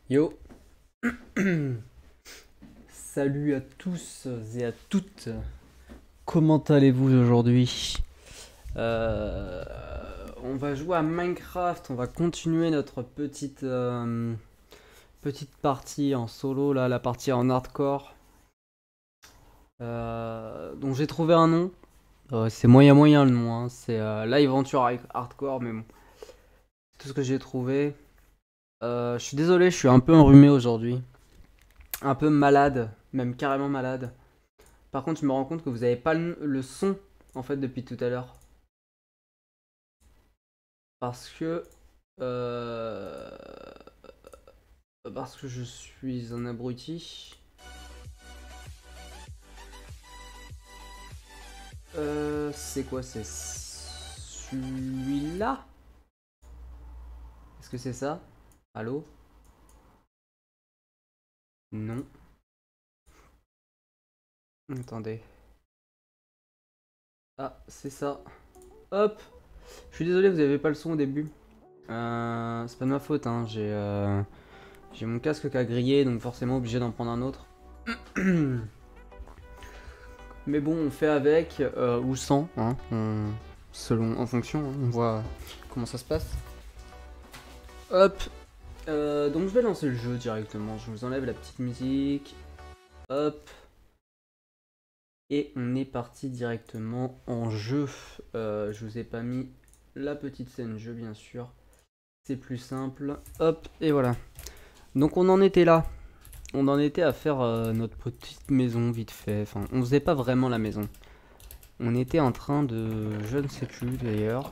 Yo, salut à tous et à toutes. Comment allez-vous aujourd'hui? Euh, on va jouer à Minecraft. On va continuer notre petite partie en solo là, la partie en hardcore. Donc j'ai trouvé un nom. C'est moyen moyen le nom, hein. C'est Live Venture Hardcore, mais bon, c'est tout ce que j'ai trouvé. Je suis désolé, je suis un peu enrhumé aujourd'hui, un peu malade, même carrément malade. Par contre, je me rends compte que vous avez pas le son en fait depuis tout à l'heure. Parce que. euh, Parce que je suis un abruti. C'est quoi? C'est celui-là? Est-ce que c'est ça? Allô? Non. Attendez. Ah, c'est ça. Hop! Je suis désolé, vous avez pas le son au début. C'est pas de ma faute, hein. J'ai mon casque qui a grillé, donc forcément obligé d'en prendre un autre. Mais bon, on fait avec ou sans, hein, selon, en fonction, hein, on voit comment ça se passe. Hop, donc je vais lancer le jeu directement. Je vous enlève la petite musique. Hop, et on est parti directement en jeu. Je vous ai pas mis la petite scène jeu, bien sûr. C'est plus simple. Hop, et voilà. Donc on en était là. On en était à faire notre petite maison vite fait. Enfin, on faisait pas vraiment la maison. On était en train de... Je ne sais plus d'ailleurs.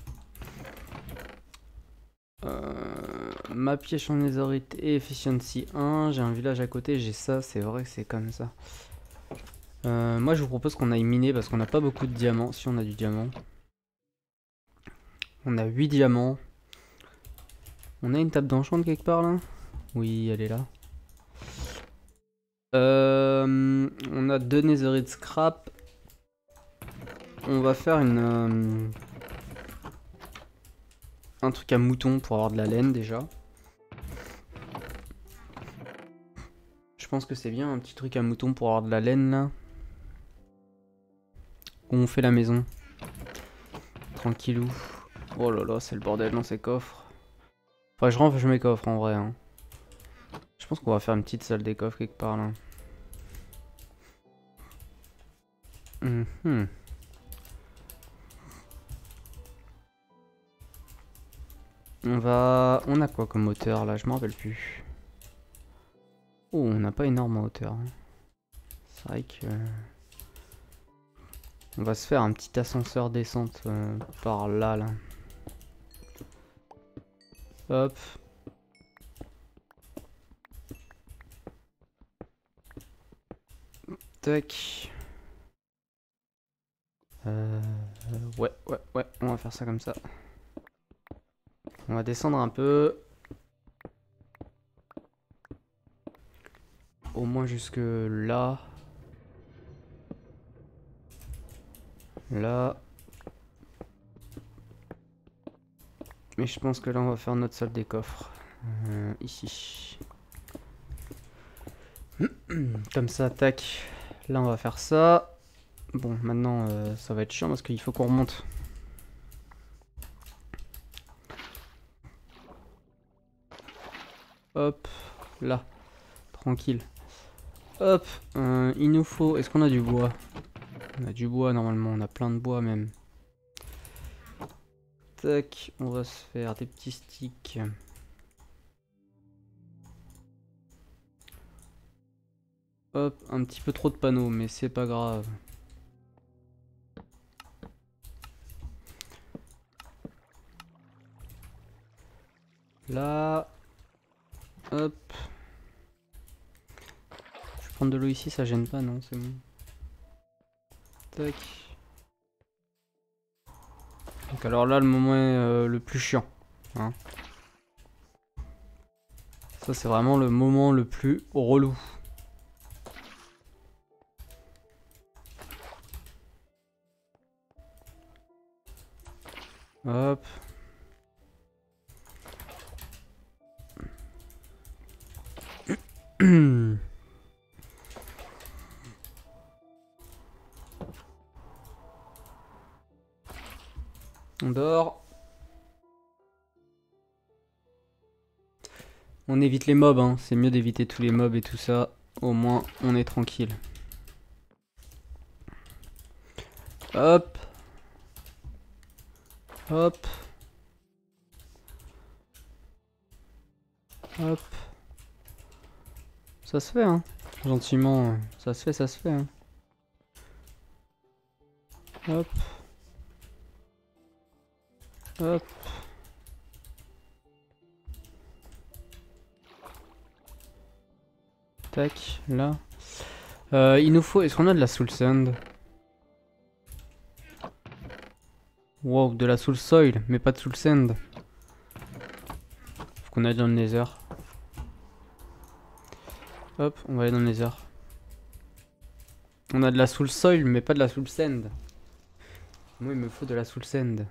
Ma pièce en netherite et efficiency 1. J'ai un village à côté, j'ai ça. C'est vrai que c'est comme ça. Moi je vous propose qu'on aille miner parce qu'on n'a pas beaucoup de diamants. Si on a du diamant. On a 8 diamants. On a une table d'enchant quelque part là? Oui, elle est là. On a 2 netherite scrap. On va faire un truc à mouton pour avoir de la laine déjà. Je pense que c'est bien un petit truc à mouton pour avoir de la laine là. Où on fait la maison. Tranquillou. Oh là là, c'est le bordel dans ces coffres. Enfin, je range mes coffres en vrai, hein. Je pense qu'on va faire une petite salle des coffres quelque part là. On a quoi comme hauteur là? Je m'en rappelle plus. Oh, on n'a pas énorme en hauteur, hein. C'est vrai que... On va se faire un petit ascenseur descente par là, là. Hop. Tac. Ouais, on va faire ça comme ça. On va descendre un peu. Au moins jusque là. Là. Mais je pense que là, on va faire notre salle des coffres. Ici. Comme ça, tac. Là, on va faire ça. Bon, maintenant, ça va être chiant parce qu'il faut qu'on remonte. Hop. Là. Tranquille. Hop. Il nous faut... Est-ce qu'on a du bois? On a du bois, normalement. On a plein de bois, même. Tac. On va se faire des petits sticks. Hop, un petit peu trop de panneaux, mais c'est pas grave. Là. Hop. Je vais prendre de l'eau ici, ça gêne pas, non, c'est bon. Tac. Donc alors là, le moment est le plus chiant, hein. Ça, c'est vraiment le moment le plus relou. Hop. On dort. On évite les mobs, hein. C'est mieux d'éviter tous les mobs et tout ça. Au moins, on est tranquille. Hop. Hop. Hop. Ça se fait, hein. Gentiment. Ça se fait, ça se fait, hein. Hop. Hop. Tac, là. Il nous faut... Est-ce qu'on a de la soul sand? Wow, de la soul soil, mais pas de soul sand. Faut qu'on aille dans le nether. Hop, on va aller dans le nether. On a de la soul soil, mais pas de la soul sand. Moi, il me faut de la soul sand.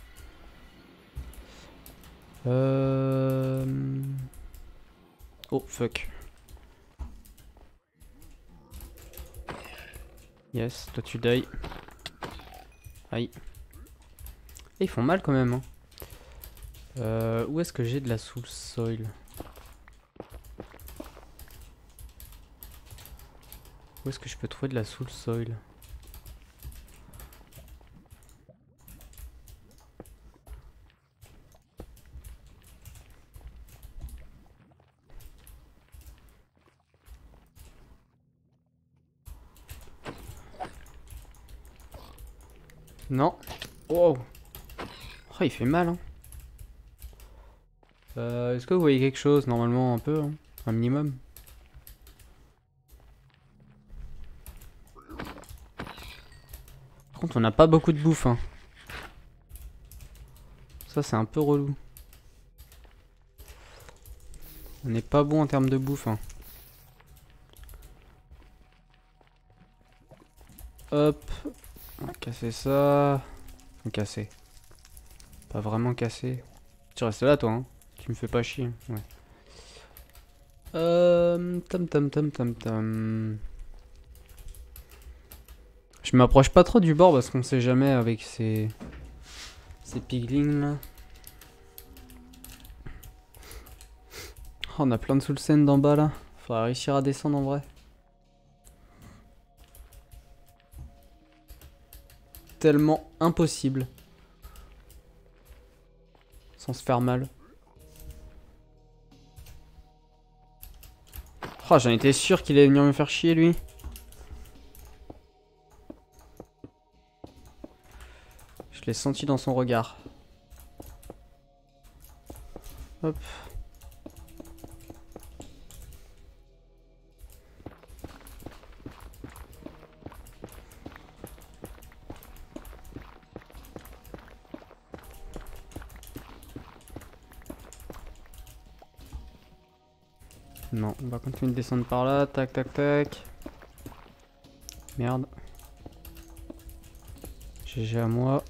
Oh, fuck. Yes, toi tu die. Aïe. Et ils font mal quand même, hein. Où est-ce que j'ai de la soul soil? Où est-ce que je peux trouver de la soul soil? Non. Wow. Oh, il fait mal, hein. Est-ce que vous voyez quelque chose? Normalement, un peu, hein. Un minimum. Par contre, on n'a pas beaucoup de bouffe, hein. Ça, c'est un peu relou. On n'est pas bon en termes de bouffe, hein. Hop. On va casser ça. On casser. Pas vraiment casser. Tu restes là, toi, hein. Tu me fais pas chier. Ouais. Tam tam tam tam tam. Je m'approche pas trop du bord parce qu'on sait jamais avec ces piglings là. Oh, on a plein de soul sand d'en bas là. Faudra réussir à descendre en vrai. Tellement impossible. Sans se faire mal. Oh, j'en étais sûr qu'il allait venir me faire chier lui. Je l'ai senti dans son regard. Hop. Non, on va continuer de descendre par là. Tac, tac, tac. Merde. GG à moi.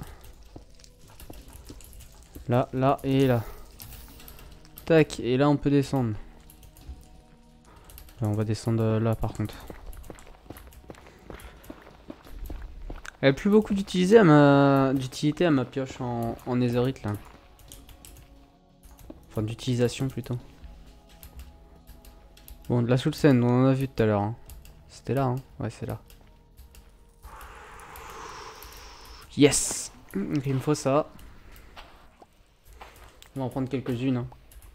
Là, là et là. Tac, et là on peut descendre. Là, on va descendre là par contre. Il n'y a plus beaucoup d'utilité à ma pioche en netherite là. Enfin d'utilisation plutôt. Bon, de la soul sand, on en a vu tout à l'heure. Hein. C'était là, hein. Ouais, c'est là. Yes. Donc, il me faut ça. On va en prendre quelques-unes. Hein.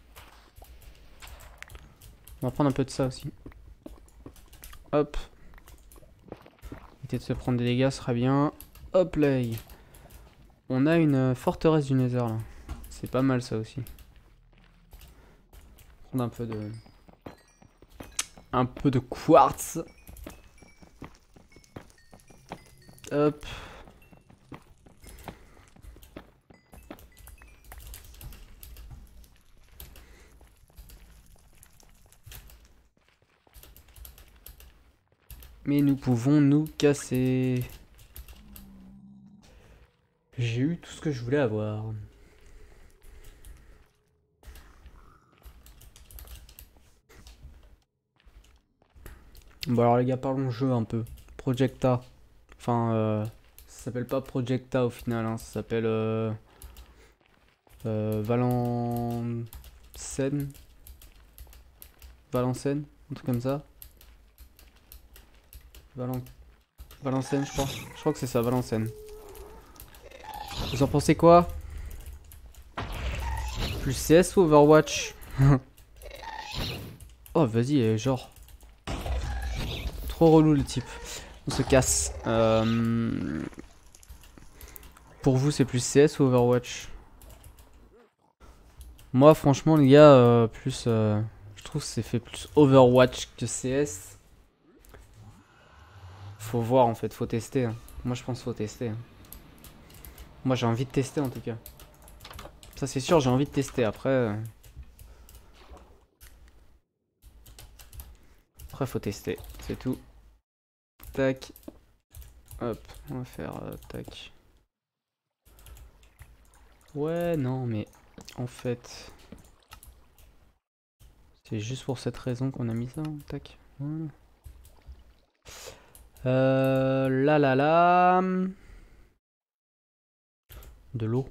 On va prendre un peu de ça aussi. Hop. Éviter de se prendre des dégâts, ce sera bien. Hop là. On a une forteresse du nether là. C'est pas mal ça aussi. Prendre un peu de... Un peu de quartz. Hop. Mais nous pouvons nous casser. J'ai eu tout ce que je voulais avoir. Bon alors les gars, parlons jeu un peu. Projecta. Enfin, ça s'appelle pas Projecta au final, hein. Ça s'appelle Valencène. Valencène, un truc comme ça. Valencène, je crois. Je crois que c'est ça, Valencène. Vous en pensez quoi? Plus CS ou Overwatch? Oh, vas-y, genre. Trop relou le type. On se casse. Pour vous, c'est plus CS ou Overwatch? Moi, franchement, les gars, je trouve que c'est fait plus Overwatch que CS. Faut voir en fait, faut tester, hein. Moi, je pense qu'il faut tester, hein. Moi, j'ai envie de tester en tout cas. Ça, c'est sûr, j'ai envie de tester. Après, faut tester, c'est tout. Tac. Hop, on va faire tac. Ouais, non, mais en fait, c'est juste pour cette raison qu'on a mis ça. Hein. Tac. Voilà. Là, là, là. De l'eau.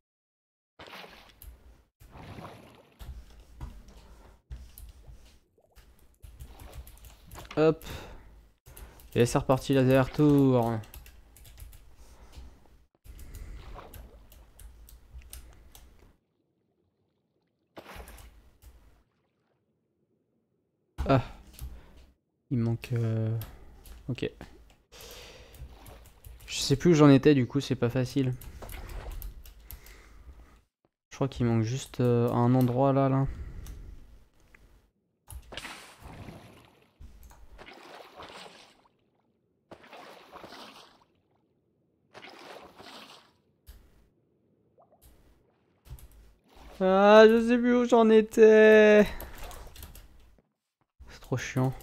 Hop. Et c'est reparti, laser tour. Ah. Il manque... Ok. Je sais plus où j'en étais, du coup, c'est pas facile. Je crois qu'il manque juste un endroit là. Ah, je sais plus où j'en étais. C'est trop chiant.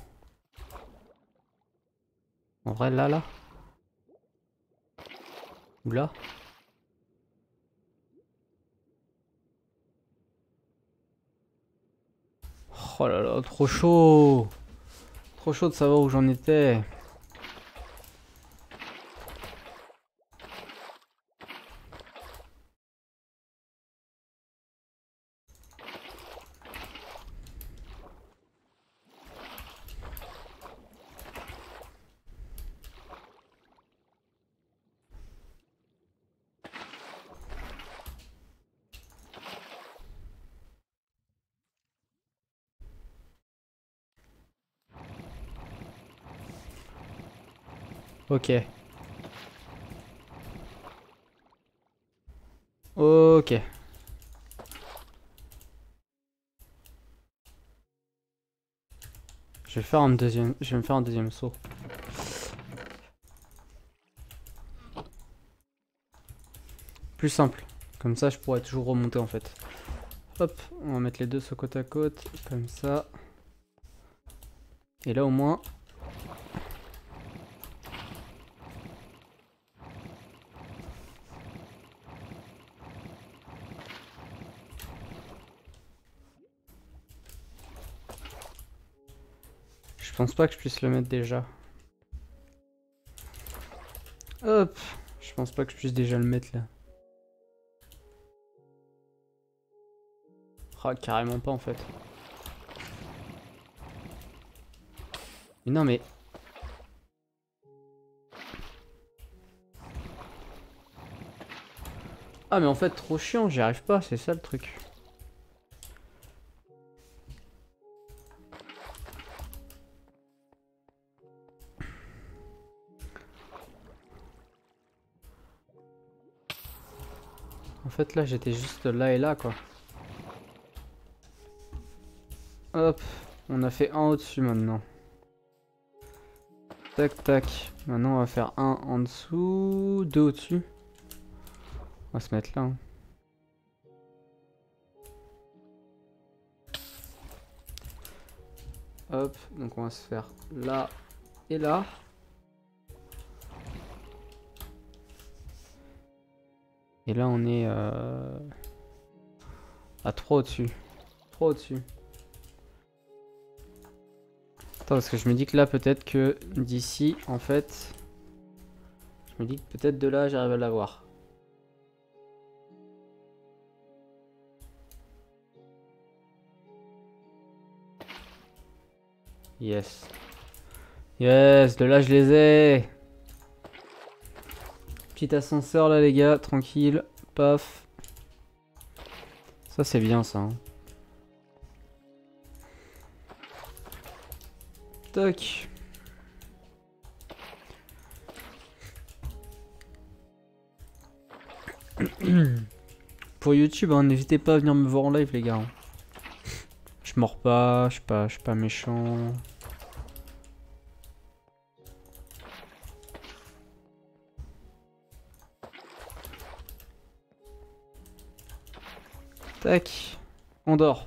En vrai, là. Ou là. Oh là là, trop chaud. Trop chaud de savoir où j'en étais. Ok. Ok. Je vais faire un deuxième. Je vais me faire un deuxième saut. Plus simple. Comme ça, je pourrais toujours remonter en fait. Hop, on va mettre les deux sur côte à côte. Comme ça. Et là au moins... Je pense pas que je puisse le mettre déjà. Hop. Je pense pas que je puisse déjà le mettre là. Ah, carrément pas en fait. Mais non mais... Ah mais en fait trop chiant, j'y arrive pas, c'est ça le truc. En fait là j'étais juste là et là quoi. Hop, on a fait un au-dessus maintenant. Tac tac. Maintenant on va faire un en dessous, deux au-dessus. On va se mettre là. Hein. Hop, donc on va se faire là et là. Et là on est à 3 au-dessus. 3 au-dessus. Attends, parce que je me dis que là, peut-être que d'ici, en fait... Je me dis que peut-être de là, j'arrive à l'avoir. Yes. Yes, de là, je les ai. Petit ascenseur, là, les gars, tranquille. Paf. Ça, c'est bien, ça. Hein. Toc. Pour YouTube, hein, n'hésitez pas à venir me voir en live, les gars. Je mords pas, je suis pas méchant. Tac. On dort.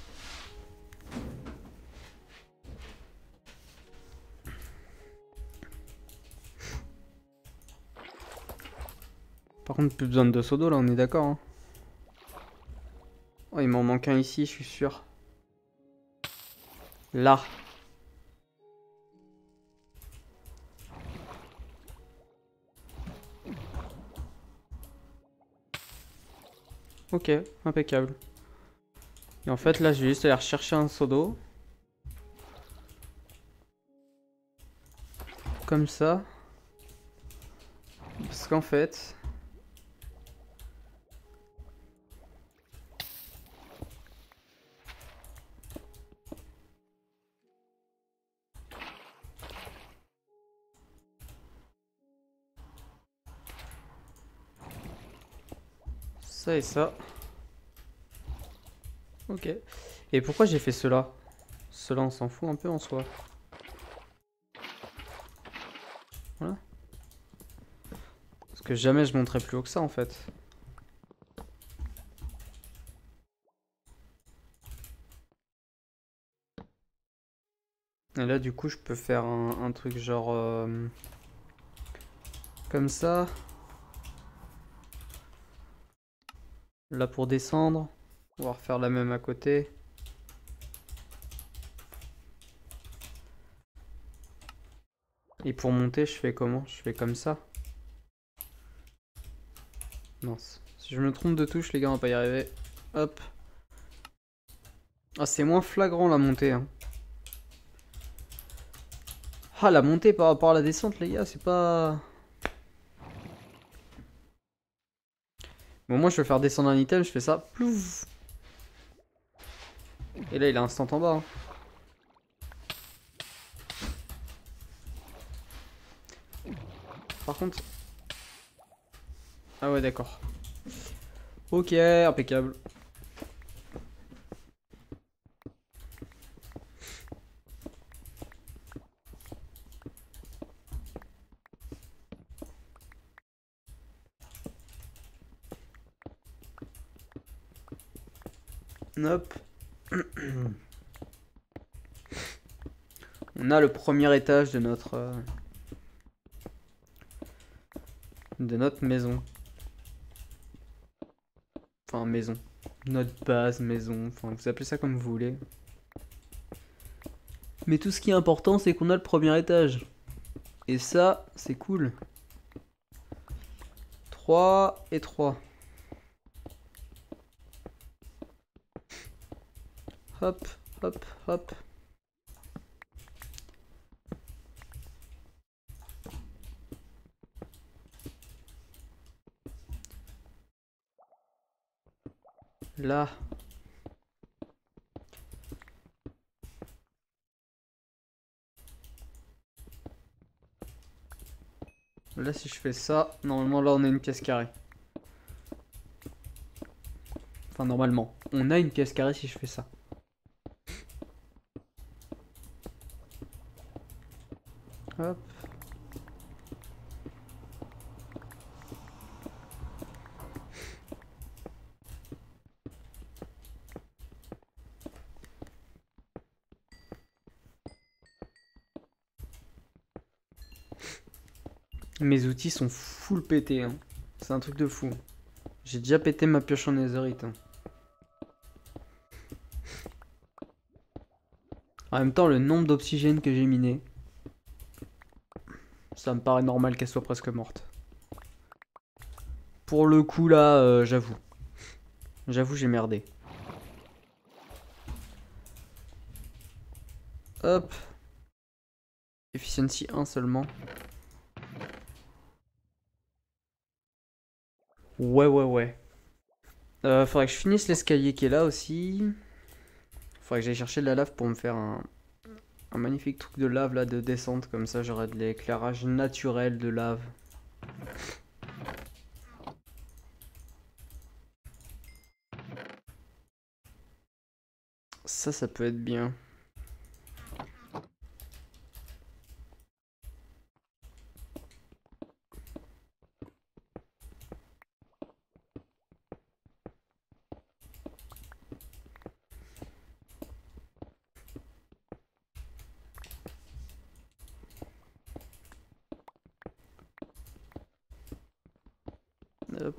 Par contre, plus besoin de 2 seaux d'eau là, on est d'accord. Hein. Oh, il m'en manque un ici, je suis sûr. Là. Ok, impeccable. Et en fait, là, je vais juste aller rechercher un seau d'eau. Comme ça. Parce qu'en fait... Ça et ça. Ok. Et pourquoi j'ai fait cela? Cela, on s'en fout un peu en soi. Voilà. Parce que jamais je monterai plus haut que ça en fait. Et là du coup je peux faire un truc genre... comme ça. Là pour descendre. On va refaire la même à côté. Et pour monter je fais comment? Je fais comme ça. Mince. Si je me trompe de touche les gars on va pas y arriver. Hop. Ah c'est moins flagrant la montée hein. Ah la montée par rapport à la descente les gars c'est pas... Bon moi je veux faire descendre un item, je fais ça. Plouf. Et là il est instant en bas. Hein. Par contre... Ah ouais d'accord. Ok, impeccable. Hop. On a le premier étage de notre maison. Enfin maison. Notre base maison. Enfin vous appelez ça comme vous voulez. Mais tout ce qui est important c'est qu'on a le premier étage. Et ça c'est cool. 3 et 3. Hop, hop, hop. Là. Là si je fais ça, normalement là on a une pièce carrée. Enfin normalement, on a une pièce carrée si je fais ça. Hop. Mes outils sont full pétés, hein. C'est un truc de fou. J'ai déjà pété ma pioche en netherite. Hein. En même temps, le nombre d'oxygène que j'ai miné, ça me paraît normal qu'elle soit presque morte. Pour le coup là, j'avoue. J'avoue, j'ai merdé. Hop. Efficiency 1 seulement. Ouais. Faudrait que je finisse l'escalier qui est là aussi. Faudrait que j'aille chercher de la lave pour me faire un magnifique truc de lave là de descente. Comme ça, j'aurai de l'éclairage naturel de lave. Ça peut être bien. Hop.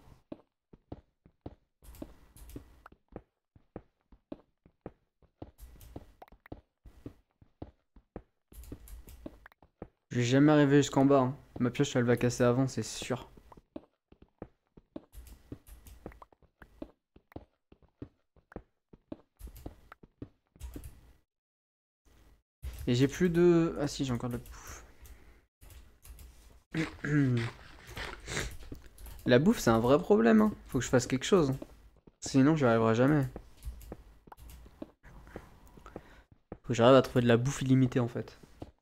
Je vais jamais arriver jusqu'en bas, hein. Ma pioche elle va casser avant, c'est sûr. Et j'ai plus de... Ah si, j'ai encore de la bouffe. La bouffe c'est un vrai problème, hein. Faut que je fasse quelque chose. Sinon j'y arriverai jamais. Faut que j'arrive à trouver de la bouffe illimitée en fait.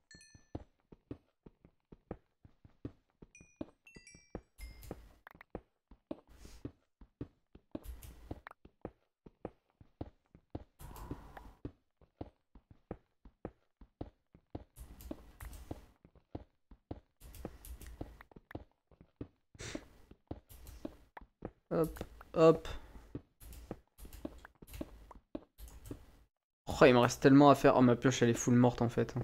Hop, hop. Oh, il me reste tellement à faire. Oh, ma pioche elle est full morte en fait.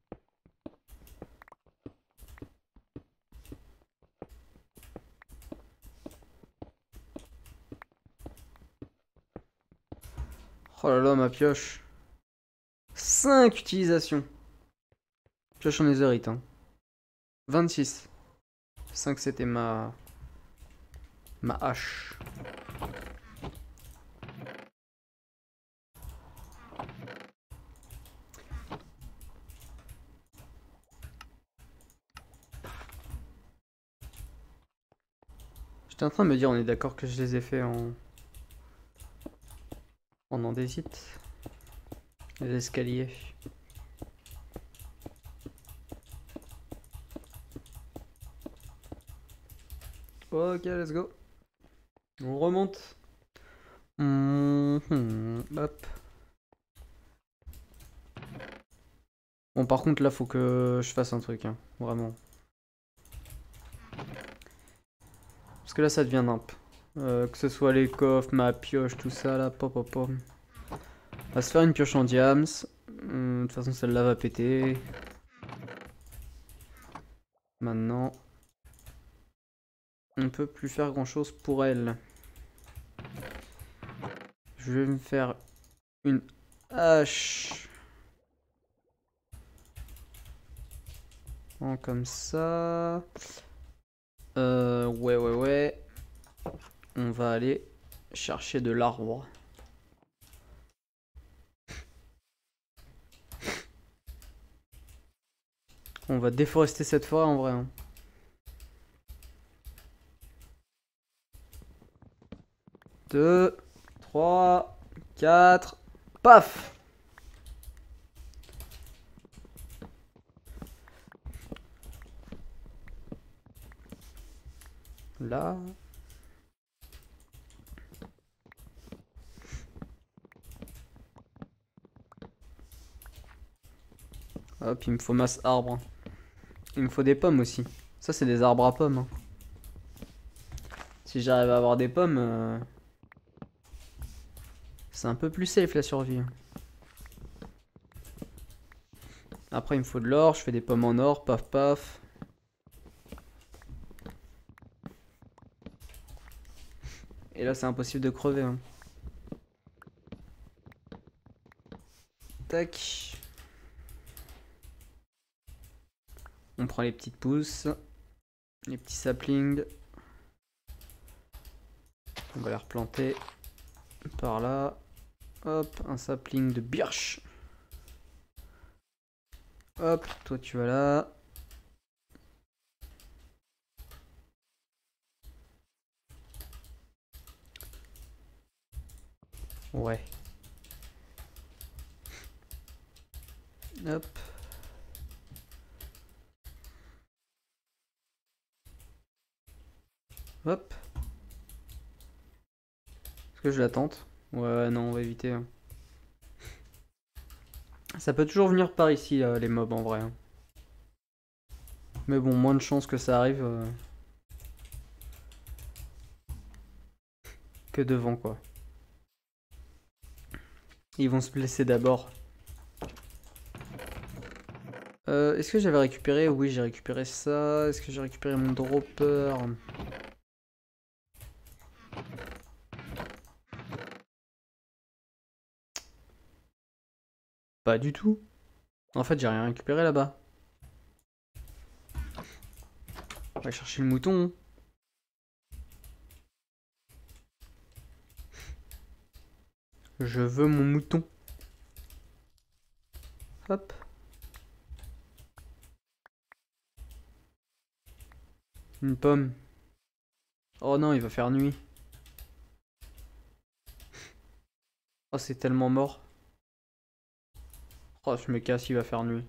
Oh là là, ma pioche. 5 utilisations. Pioche en netherite, hein. 26. 5 c'était ma hache. J'étais en train de me dire, on est d'accord que je les ai fait en andésite. Les escaliers. Ok, let's go. On remonte. Hop. Bon, par contre, là, faut que je fasse un truc, hein. Vraiment. Parce que là, ça devient nimp. Que ce soit les coffres, ma pioche, tout ça, là, pop, pop, pop. On va se faire une pioche en diams. De toute façon, celle-là va péter. Maintenant, on ne peut plus faire grand-chose pour elle. Je vais me faire une hache. Comme ça. Ouais. On va aller chercher de l'arbre. On va déforester cette forêt en vrai, hein. 2, 3, 4, paf! Là. Hop, il me faut masse arbre. Il me faut des pommes aussi. Ça, c'est des arbres à pommes, hein. Si j'arrive à avoir des pommes, c'est un peu plus safe la survie. Après, il me faut de l'or. Je fais des pommes en or. Paf, paf. Et là, c'est impossible de crever, hein. Tac. On prend les petites pousses. Les petits saplings. On va les replanter par là. Hop, un sapling de birch. Hop, toi tu vas là. Ouais. Hop. Hop. Est-ce que je la tente? Ouais, non, on va éviter. Hein. Ça peut toujours venir par ici, les mobs, en vrai. Hein. Mais bon, moins de chances que ça arrive que devant, quoi. Ils vont se blesser d'abord. Est-ce que j'avais récupéré? Oui, j'ai récupéré ça. Est-ce que j'ai récupéré mon dropper? Pas du tout. En fait, j'ai rien récupéré là-bas. On va chercher le mouton. Je veux mon mouton. Hop. Une pomme. Oh non, il va faire nuit. Oh, c'est tellement mort. Oh, je me casse, il va faire nuit.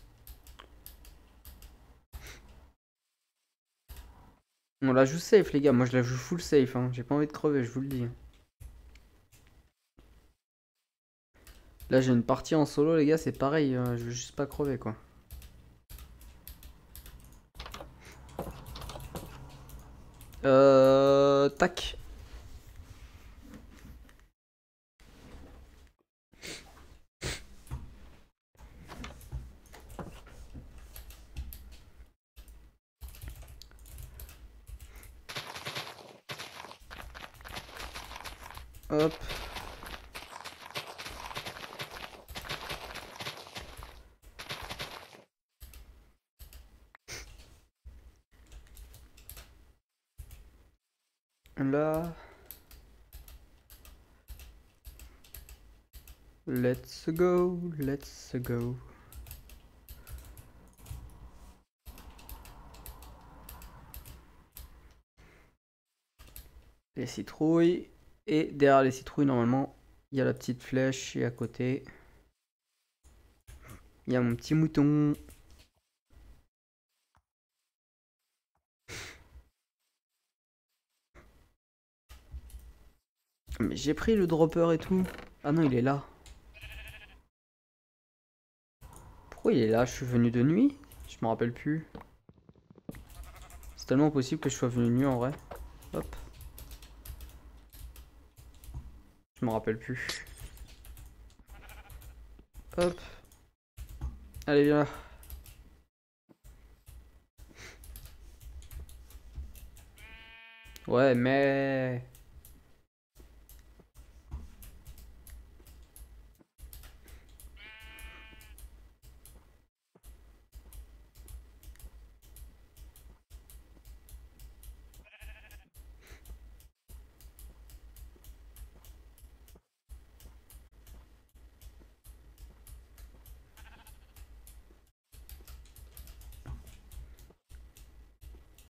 On la joue safe, les gars. Moi, je la joue full safe. Hein. J'ai pas envie de crever, je vous le dis. Là, j'ai une partie en solo, les gars. C'est pareil. Je veux juste pas crever, quoi. Tac. Hop. Là. Let's go, let's go. Les citrouilles. Et derrière les citrouilles, normalement, il y a la petite flèche. Et à côté, il y a mon petit mouton. Mais j'ai pris le dropper et tout. Ah non, il est là. Pourquoi il est là? Je suis venu de nuit? Je me rappelle plus. C'est tellement possible que je sois venu de nuit en vrai. Hop. Je me rappelle plus. Hop. Allez, viens là. Ouais, mais...